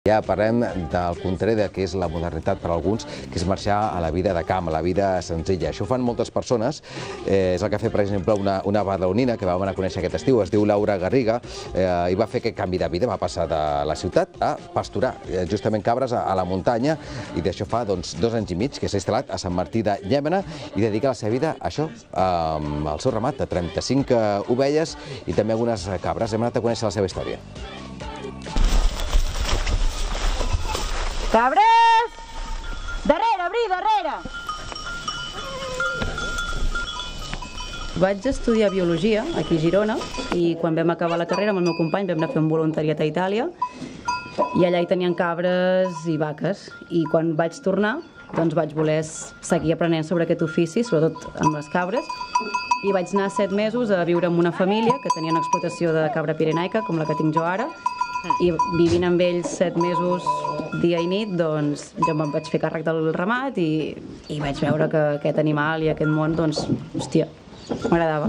Ja parlem del contrari del que és la modernitat per a alguns, que és marxar a la vida de camp, a la vida senzilla. Això ho fan moltes persones. És el que ha fet, per exemple, una badalonina que vam anar a conèixer aquest estiu, es diu Laura Garriga, i va fer aquest canvi de vida, va passar de la ciutat a pasturar, justament cabres a la muntanya, i d'això fa 2 anys i mig que s'ha instal·lat a Sant Martí de Llémena i dedica la seva vida a això, al seu ramat de 35 ovelles i també algunes cabres. Hem anat a conèixer la seva història. Cabres! Darrere, Bri, darrere! Vaig estudiar biologia aquí a Girona i quan vam acabar la carrera amb el meu company vam anar a fer un voluntariat a Itàlia i allà hi tenien cabres i vaques i quan vaig tornar doncs vaig voler seguir aprenent sobre aquest ofici, sobretot amb les cabres, i vaig anar 7 mesos a viure amb una família que tenia una explotació de cabra pirenaica com la que tinc jo ara i vivint amb ells 7 mesos dia i nit, doncs jo me'n vaig fer càrrec del ramat i vaig veure que aquest animal i aquest món, doncs, hòstia, m'agradava.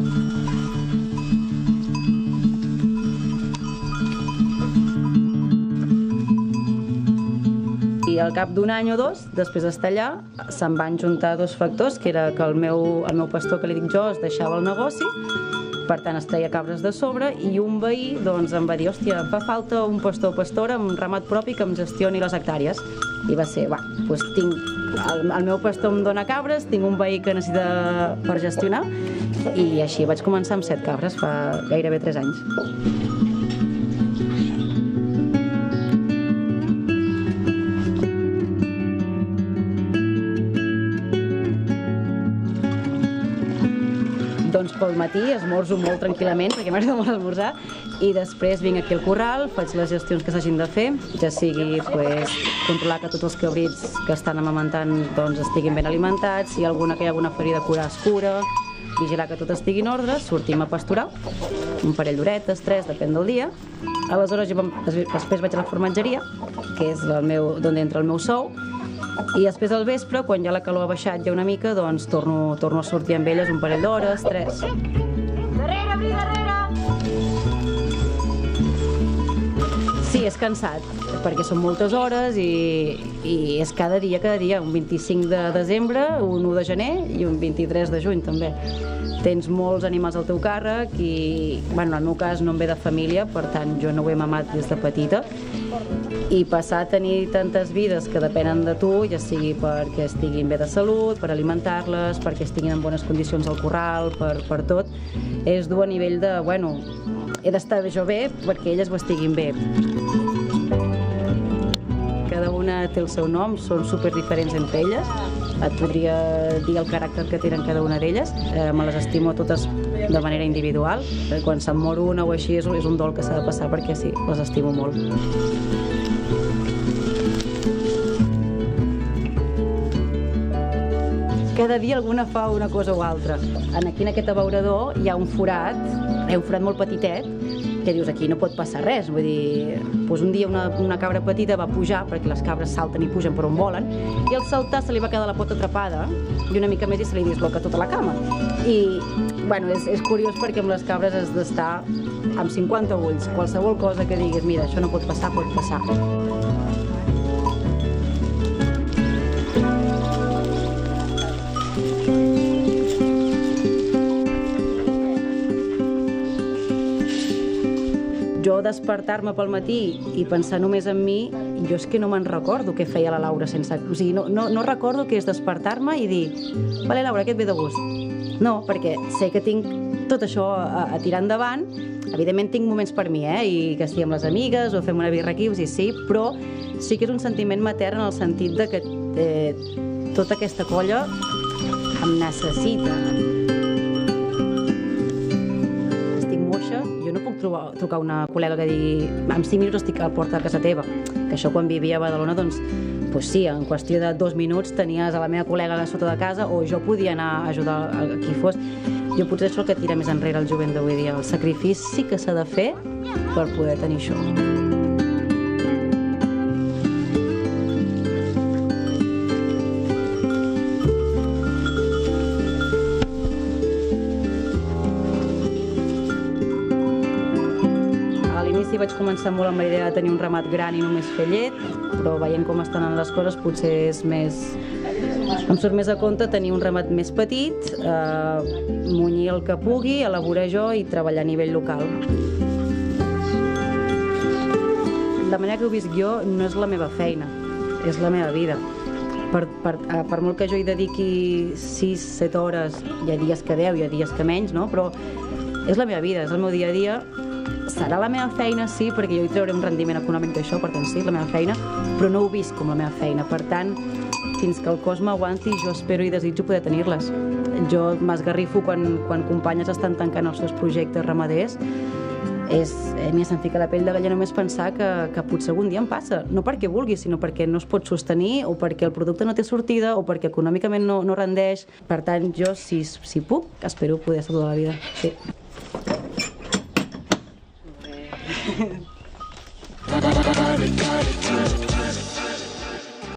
I al cap d'un any o 2, després d'estar allà, se'n van juntar 2 factors, que era que el meu pastor, que li dic jo, es deixava el negoci, per tant es treia cabres de sobre, i un veí doncs, em va dir, hòstia, em fa falta un pastor o pastora amb un ramat propi que em gestioni les hectàrees. I va ser, doncs tinc, el meu pastor em dona cabres, tinc un veí que necessita per gestionar, i així vaig començar amb 7 cabres, fa gairebé 3 anys. Doncs pel matí esmorzo molt tranquil·lament, perquè m'agrada molt esmorzar, i després vinc aquí al corral, faig les gestions que s'hagin de fer, ja sigui controlar que tots els cabrits que estan amamentant estiguin ben alimentats, si hi ha alguna ferida a curar es cura, vigilar que tot estigui en ordre, sortim a pasturar, un parell d'horetes, 3, depèn del dia. Aleshores, després vaig a la formatgeria, que és d'on entra el meu sou, i després al vespre, quan ja la calor ha baixat ja una mica, doncs torno a sortir amb elles un parell d'hores, 3. Darrere, Bri, darrere! Sí, és cansat, perquè són moltes hores i és cada dia, un 25 de desembre, un 1 de gener i un 23 de juny també. Tens molts animals al teu càrrec i, en el meu cas, no em ve de família, per tant, jo no ho he mamat des de petita, i passar a tenir tantes vides que depenen de tu, ja sigui perquè estiguin bé de salut, per alimentar-les, perquè estiguin en bones condicions al corral, per tot, és dur a nivell de, he d'estar jo bé perquè elles ho estiguin bé. Cada una té el seu nom, són superdiferents entre elles, et podria dir el caràcter que tenen cada una d'elles, me les estimo totes de manera individual, quan se'n mor una o així és un dol que s'ha de passar perquè sí, les estimo molt. Cada dia alguna fa una cosa o altra. Aquí en aquest abeurador hi ha un forat molt petitet, que dius, aquí no pot passar res, vull dir, un dia una cabra petita va pujar, perquè les cabres salten i pugen per on volen, i al saltar se li va quedar la pota atrapada, i una mica més i se li disloca tota la cama. I, és curiós perquè amb les cabres has d'estar amb 50 ulls, qualsevol cosa que diguis, mira, això no pot passar, pot passar. Jo despertar-me pel matí i pensar només en mi, jo és que no me'n recordo què feia la Laura sense... O sigui, no recordo què és despertar-me i dir, vale, Laura, què et ve de gust? No, perquè sé que tinc tot això a tirar endavant. Evidentment tinc moments per mi, i que estigui amb les amigues o fem una birra aquí, sí, però sí que és un sentiment matern en el sentit de que tota aquesta colla em necessita. Jo no puc trucar una col·lega que digui en 5 minuts estic a la porta de casa teva, que això quan vivia a Badalona, doncs sí, en qüestió de 2 minuts tenies a la meva col·lega a sota de casa o jo podia anar a ajudar a qui fos. Jo potser això el que tira més enrere el jovent d'avui dia, el sacrifici que s'ha de fer per poder tenir això. vaig vaig començar molt amb la idea de tenir un ramat gran i només fer llet, però veient com estan les coses potser és més... Em surt més a compte tenir un ramat més petit, munyir el que pugui, elaborar jo i treballar a nivell local. La manera que ho visc jo no és la meva feina, és la meva vida. Per molt que jo hi dediqui 6-7 hores, hi ha dies que 10, hi ha dies que menys, no? Però és la meva vida, és el meu dia a dia. Serà la meva feina, sí, perquè jo hi trauré un rendiment econòmic d'això, per tant sí, és la meva feina, però no ho visc com la meva feina. Per tant, fins que el cos m'aguanti, jo espero i desitjo poder tenir-les. Jo m'esgarrifo quan companyes estan tancant els seus projectes ramaders. M'hi se'm fica la pell de galla només pensar que potser algun dia em passa. No perquè vulgui, sinó perquè no es pot sostenir o perquè el producte no té sortida o perquè econòmicament no rendeix. Per tant, jo, si puc, espero poder estar tota la vida. Sí.